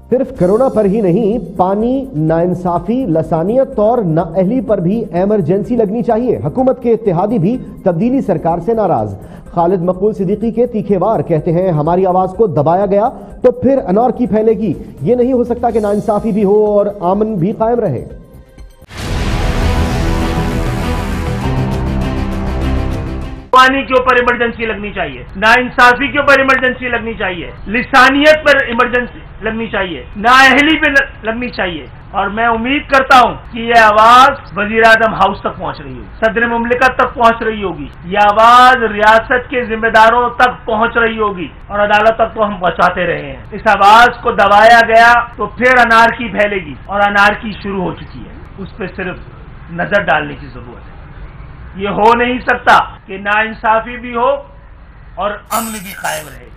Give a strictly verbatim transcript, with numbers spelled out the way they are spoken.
صرف کرونا پر ہی نہیں، پانی، ناانصافی، لسانیت اور نااہلی پر بھی ایمرجنسی لگنی چاہیے۔ حکومت کے اتحادی بھی تبدیلی سرکار سے ناراض۔ خالد مقبول صدیقی کے تیکھے وار کہتے ہیں ہماری آواز کو دبایا گیا تو پھر انارکی پھیلے گی۔ یہ نہیں ہو سکتا کہ ناانصافی بھی ہو اور امن بھی قائم رہے۔ پانی کے اوپر ایمرجنسی لگنی چاہیے، ناانصافی کے اوپر ایمرجنسی لگنی چاہیے، لسانیت پر ایمرجنسی لگنی چاہیے، نااہلی پہ لگنی چاہیے۔ اور میں امید کرتا ہوں کہ یہ آواز وزیر اعظم ہاؤس تک پہنچ رہی ہوگی، صدر مملکت تک پہنچ رہی ہوگی، یہ آواز ریاست کے ذمہ داروں تک پہنچ رہی ہوگی، اور عدالت تک تو ہم پہنچاتے رہے ہیں۔ اس آواز کو دبایا گیا تو پھر انارکی پھیلے گی، اور انارکی شروع ہو چکی ہے، اس پہ صرف نظر ڈالنے کی ضرورت ہے۔ یہ ہو نہیں سکتا کہ ناانصافی بھی ہو اور امن بھی قائم رہے۔